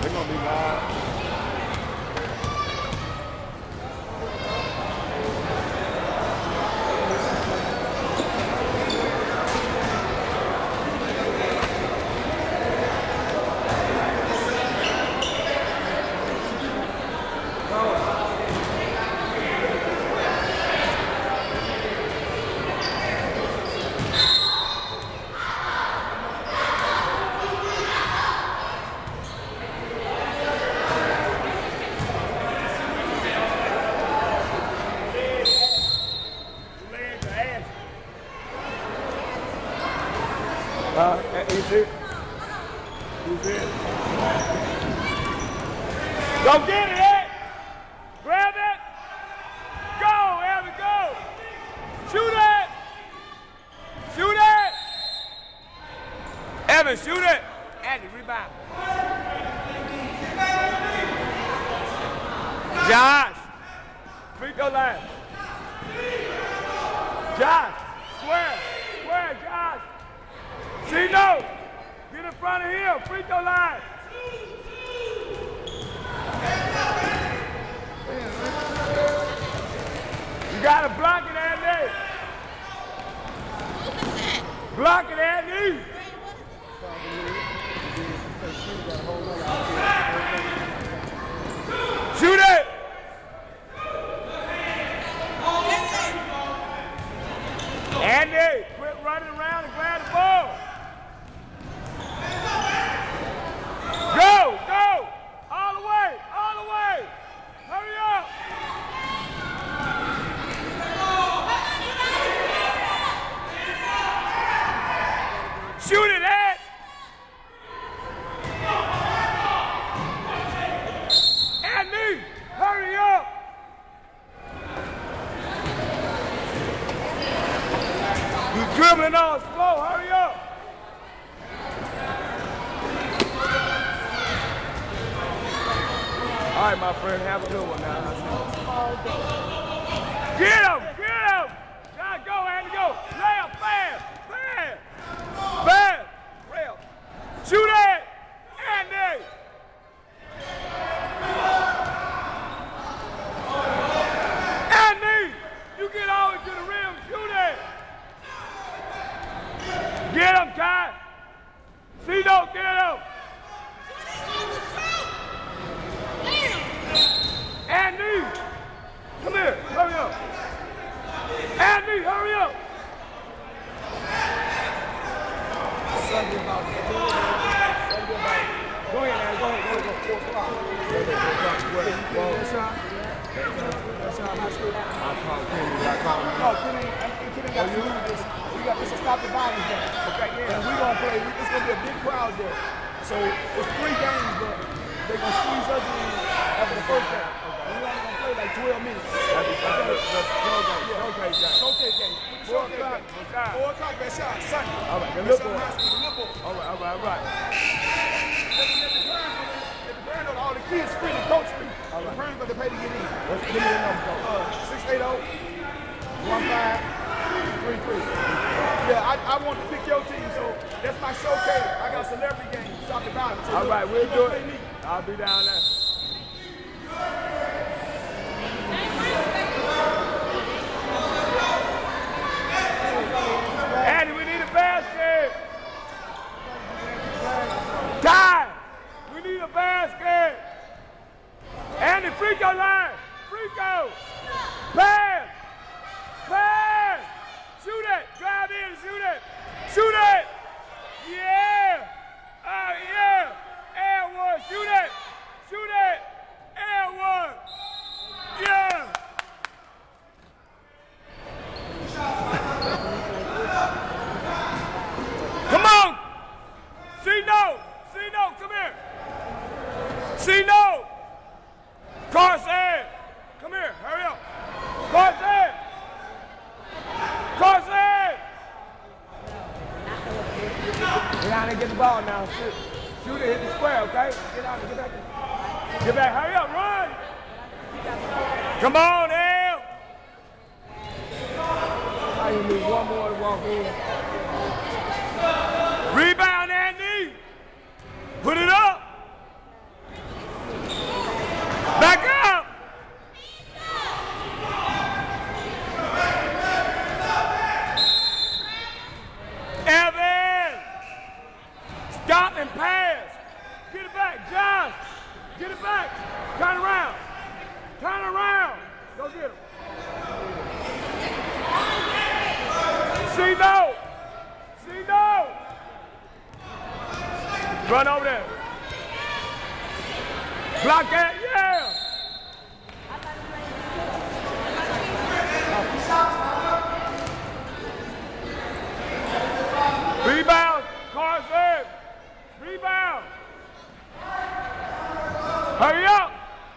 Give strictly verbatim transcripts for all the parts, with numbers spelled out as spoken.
They're gonna be loud. Uh, you see? You see it? Go get it, Ed! Grab it! Go, Evan, go! Shoot it! Shoot it! Evan, shoot it! Andy, rebound. Josh! Free throw line. Josh! Square! Square, Josh! See, no! Get in front of him, free throw line. You gotta block it, Andy. Block it, Andy. Shoot it. Andy, quit running around and grab the ball. Go, go! All the way, all the way! Hurry up! Shoot it, Ed! Andy, hurry up! You're dribbling on slow, hurry up! All right, my friend, have a good one now. Get him! Get him! John, go, Andy, go! Layup, fast! Fast! Fast! Rail! Shoot it! Andy! Andy! You get over to the rim, shoot it! Get him, Ty! C-No, get him! Andy! Come here, hurry up! Andy, hurry up! Sunday about Sunday about go ahead, Andy, go ahead, go ahead, go four o'clock. That's right. That's right, high school. I call Kenny, I call him. No, Kenny, Kenny got to do this. We got this to stop the violence game. Okay, yeah. And we're gonna play, it's gonna be a big crowd there. So it's three games, but they're gonna squeeze us in after the first game. We're only gonna play like twelve minutes. That's the showcase game. Showcase game. Four o'clock. Four o'clock, that shot, Sunday. All right, the little boy. All right, all right, all right. All the kids free to coach me. All right. The parents got to pay to get in. What's the number? six eight zero, one five three three. Yeah, I, I want to pick your team, so that's my showcase. I got a celebrity game. Stop the violence. So all right, we'll do it. I'll be down there. Andy, we need a basket. Time. We need a basket. Andy, free throw line. Free throw. Pass. Pass. Shoot it. Drive in. Shoot it. Shoot it. Yeah. Oh, yeah. Air one. Shoot it. Shoot it. Air one. Yeah. Come on. C-No. C-No, come here. C-No. Carson. Come here. Hurry up. Carson. Carson. Get out and get the ball now. Shoot, Shoot it, hit the square, okay? Get out and get back. Get back. Hurry up. Run. Come on, Al. I need one more to walk in. Rebound, Andy. Put it up. Stop and pass. Get it back, Josh. Get it back. Turn around. Turn around. Go get him. See no. See no. Run over there. Block that, yeah. Rebound, Carson. Rebound. Hurry up.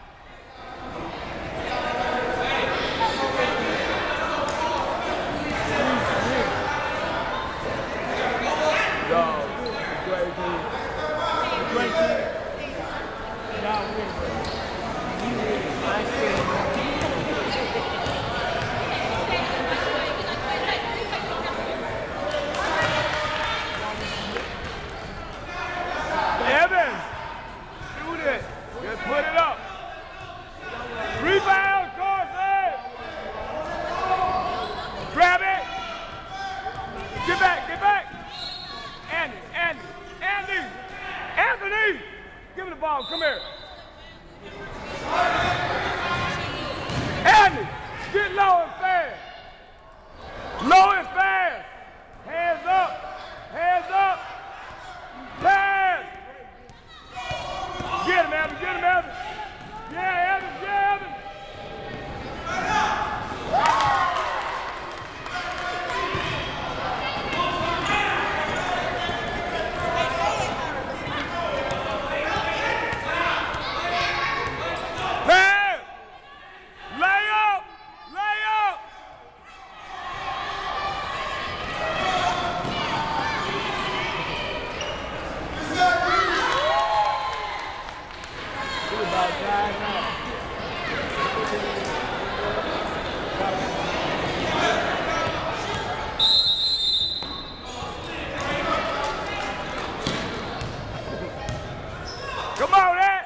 Evans, shoot it. Just put it up. Rebound, Carson. Grab it. Get back, get back. Andy, Andy, Andy, Anthony. Give me the ball, come here. Andy, get low and fast. Low and fast. Hands up, hands up. Pass. Get him, Evans, get him, Evans. Yeah, Evans, yeah, Evans. Pass. Lay up, lay up. About time now. Come on, Ed.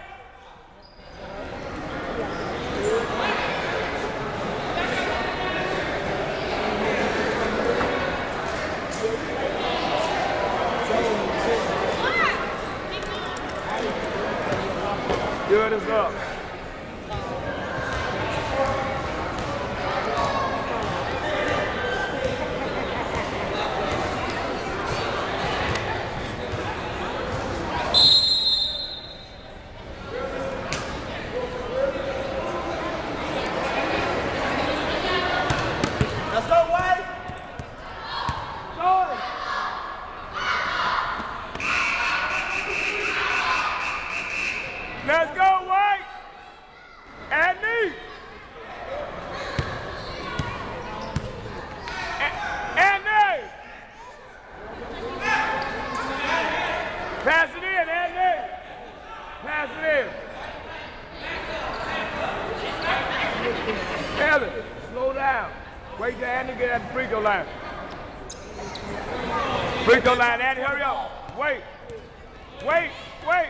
Good as up. Let's go, White. Go. Let's go, White. Andy. Andy. Pass it in, Andy. Pass it in. Ellen, slow down. Wait till Andy get at the free throw line. Free throw line, Andy, hurry up. Wait. Wait, wait.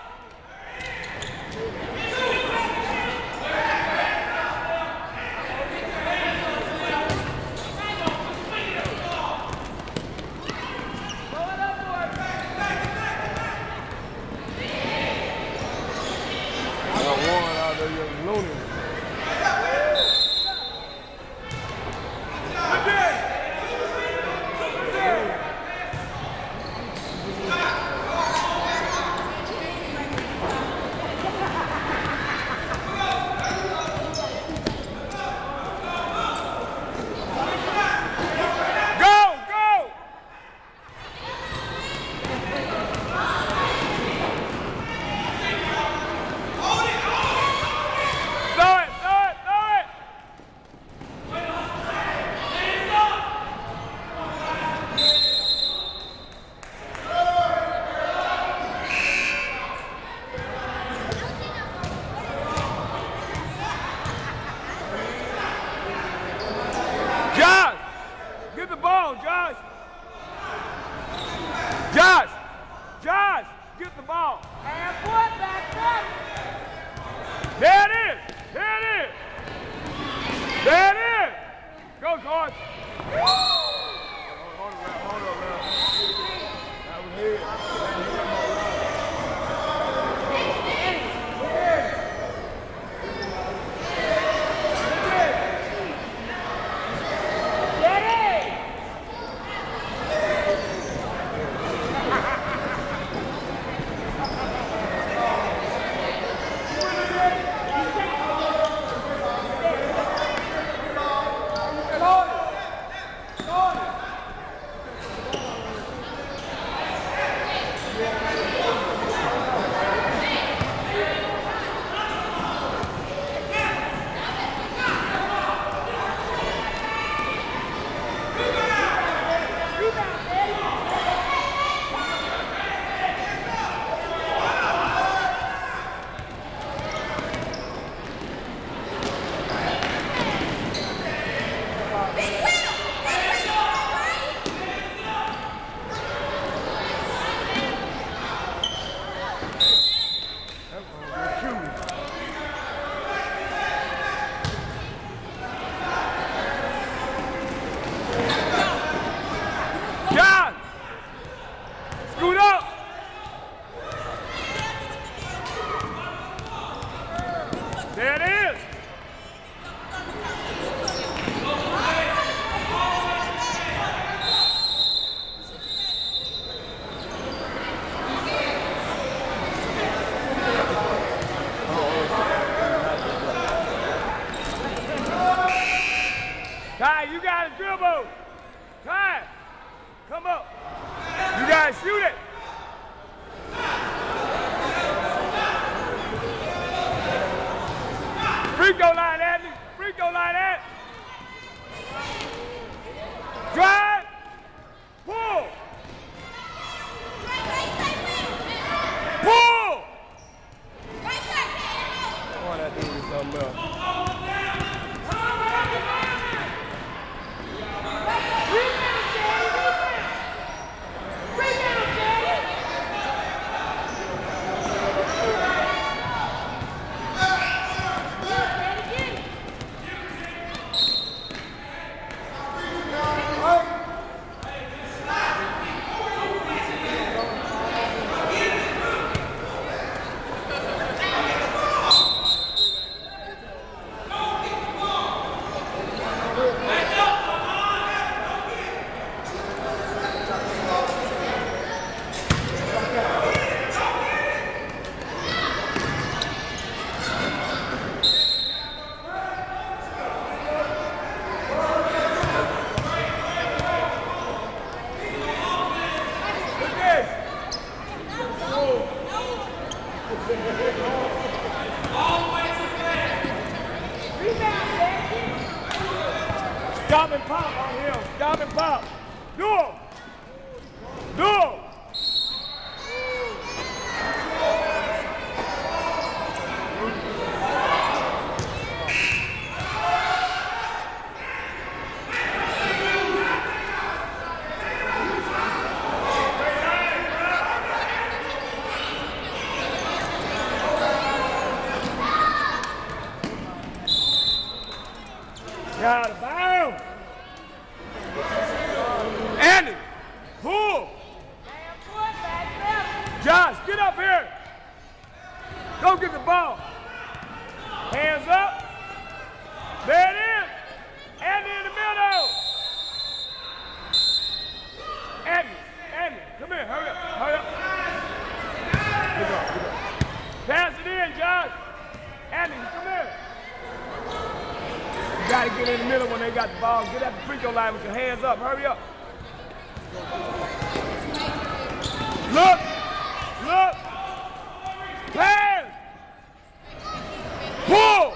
Josh! Josh! Get the ball. And foot back there. There it is. There it is. There it is. Go, George. Hold on, hold on, man. That was it. throw line, Andy. Free throw line, Andy. Drive. Pull. Pull. Boy, that dude is something else. Stop and pop on him. Stop and pop. Do him. Do him. Out of bounds. Andy, pull. Josh, get up here. Go get the ball. Hands up. There it is. Andy in the middle. Andy, Andy, come here. Hurry up. Hurry up. Good up, good up. Pass it in, Josh. Andy, come here. You got to get in the middle when they got the ball. Get at the free throw line with your hands up. Hurry up. Look. Look. Pass. Pull.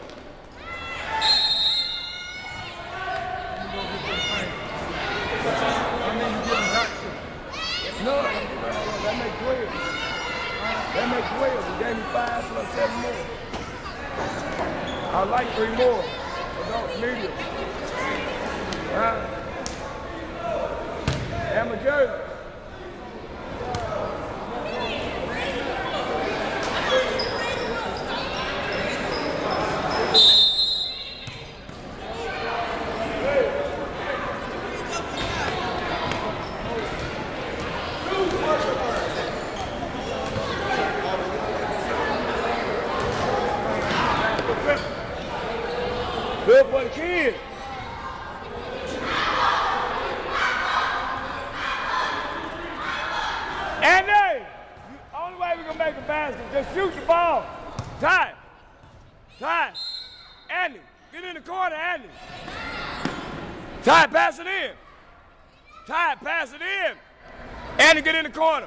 No, that makes twelve. That makes twelve. You gave me five, so that's seven more. I like three more. Adult medium. Huh? And my jersey. Good for the kids. Andy, the only way we're going to make a basket, just shoot the ball. Ty. Ty. Andy, get in the corner, Andy. Ty, pass it in. Ty, pass it in. Andy, get in the corner.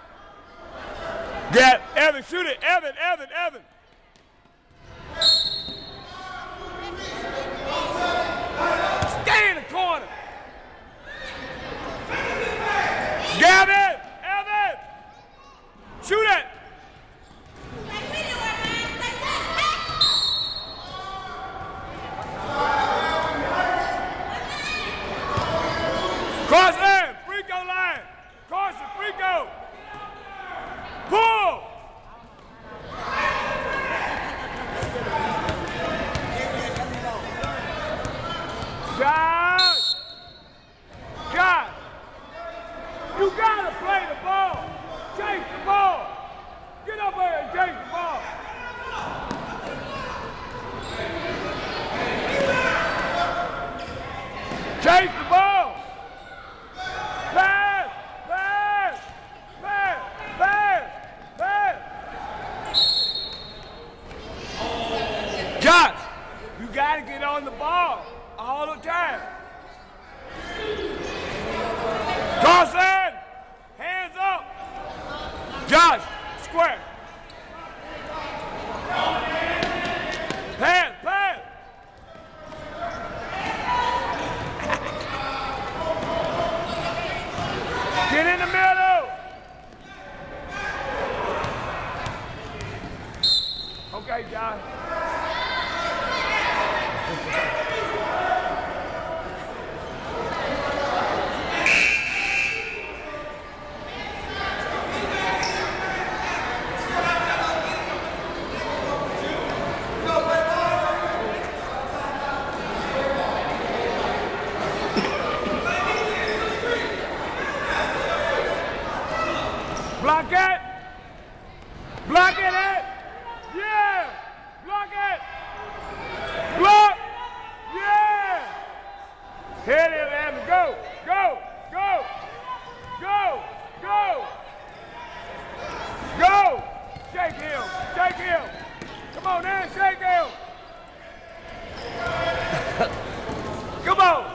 Get Evan, shoot it. Evan, Evan, Evan. Stay in the corner. Gavin, Evan, shoot it. Cross in, free throw line. Cross the free throw. Pull. Josh! Josh! You gotta play the ball! Chase the ball! Get up there and chase the ball! Chase the ball! Pass! Pass! Pass! Pass! Pass! Josh! You gotta get on the ball! All the time. Cross in. Hands up. Josh, square. Pass, pass. Okay, John. Block it. Block it. eh? Yeah. Block it. Block. Yeah. Hit it, Evan. Go. Go. Go. Go. Go. Go. Shake him. Shake him. Come on, man. Shake him. Come on.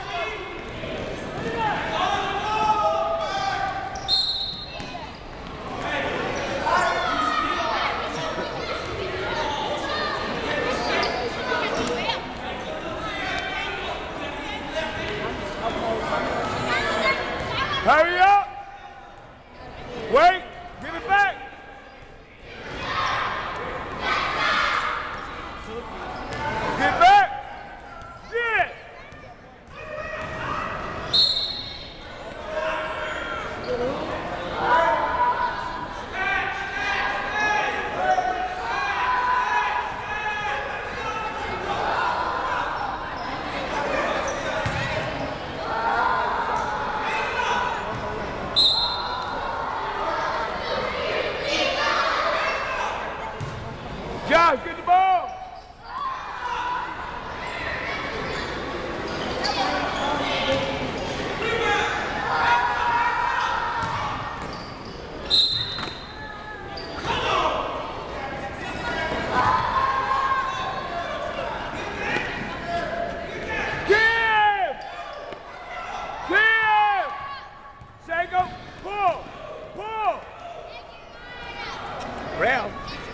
Hurry up! Wait! Give it back! Get back! Get it! Josh, get the ball! Give! Give! Say go, pull! Pull! Well.